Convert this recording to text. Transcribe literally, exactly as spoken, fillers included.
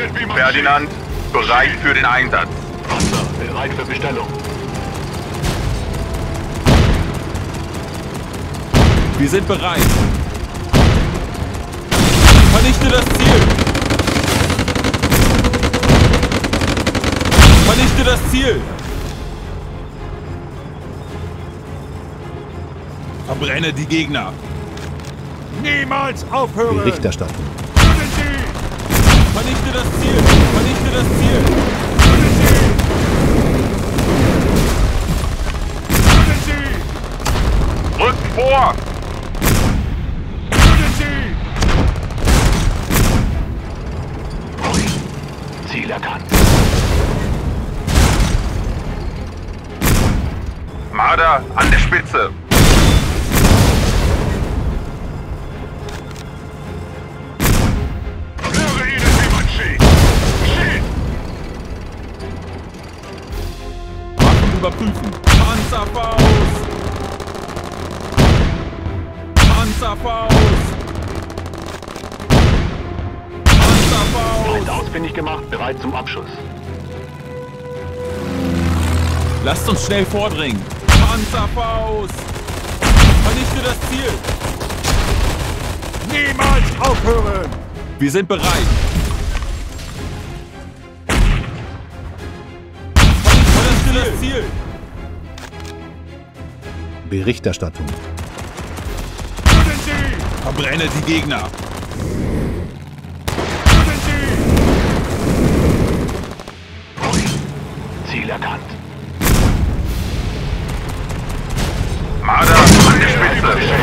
Ferdinand, bereit für den Einsatz. Panzer, bereit für Bestellung. Wir sind bereit. Vernichte das Ziel. Vernichte das Ziel. Verbrenne die Gegner. Niemals aufhören! Berichterstattung. Vernichte das Ziel. Vernichte das Ziel. Rückt vor! Ziel erkannt. Marder an der Spitze. Höre ihnen, wie man schießt. Schießt! Waffen überprüfen. Panzerfaust. Panzerfaust. Panzerfaust. Feind ausfindig gemacht, bereit zum Abschuss. Lasst uns schnell vordringen. Panzerfaust. Vernichte das Ziel. Niemals aufhören! Wir sind bereit. Vernichte das Ziel. Berichterstattung. Verbrenne die Gegner. Ziel erkannt. Marder an der Spitze.